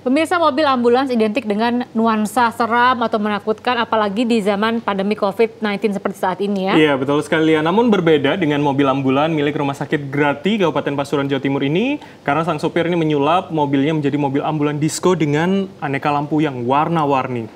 Pemirsa, mobil ambulans identik dengan nuansa seram atau menakutkan, apalagi di zaman pandemi COVID-19 seperti saat ini ya. Iya, betul sekali ya. Namun berbeda dengan mobil ambulan milik Rumah Sakit Grati, Kabupaten Pasuruan, Jawa Timur ini, karena sang sopir ini menyulap mobilnya menjadi mobil ambulan disco dengan aneka lampu yang warna-warni.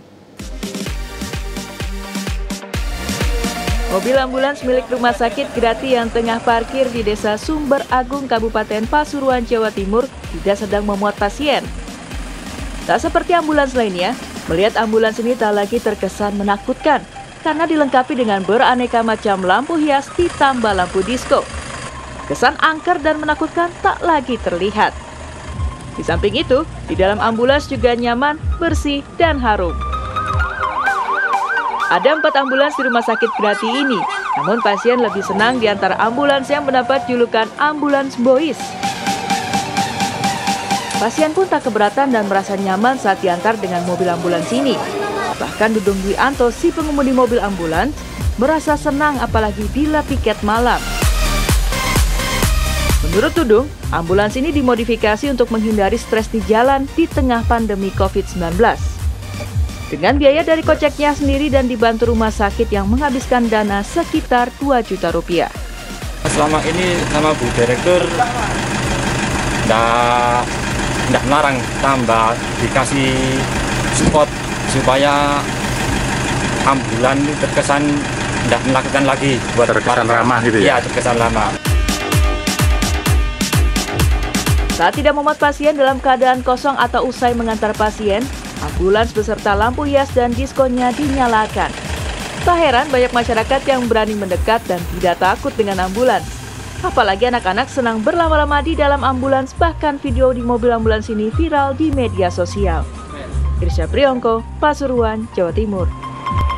Mobil ambulans milik Rumah Sakit Grati yang tengah parkir di Desa Sumber Agung, Kabupaten Pasuruan, Jawa Timur, tidak sedang memuat pasien. Tak seperti ambulans lainnya, melihat ambulans ini tak lagi terkesan menakutkan karena dilengkapi dengan beraneka macam lampu hias ditambah lampu disko. Kesan angker dan menakutkan tak lagi terlihat. Di samping itu, di dalam ambulans juga nyaman, bersih, dan harum. Ada 4 ambulans di Rumah Sakit Grati ini, namun pasien lebih senang di antara ambulans yang mendapat julukan ambulans boys. Pasien pun tak keberatan dan merasa nyaman saat diantar dengan mobil ambulans ini. Bahkan Dudung Dwi Anto, si pengemudi mobil ambulans, merasa senang apalagi bila piket malam. Menurut Dudung, ambulans ini dimodifikasi untuk menghindari stres di jalan di tengah pandemi COVID-19. Dengan biaya dari koceknya sendiri dan dibantu rumah sakit yang menghabiskan dana sekitar 2 juta rupiah. Selama ini sama Bu Direktur tidak melarang, tambah dikasih spot supaya ambulan terkesan tidak melakukan lagi buat terkesan ramah gitu ya? Iya, terkesan ramah. Saat tidak memuat pasien dalam keadaan kosong atau usai mengantar pasien, ambulans beserta lampu hias dan diskonya dinyalakan. Tak heran banyak masyarakat yang berani mendekat dan tidak takut dengan ambulans. Apalagi anak-anak senang berlama-lama di dalam ambulans, bahkan video di mobil ambulans ini viral di media sosial. Irsya Priyongko, Pasuruan, Jawa Timur.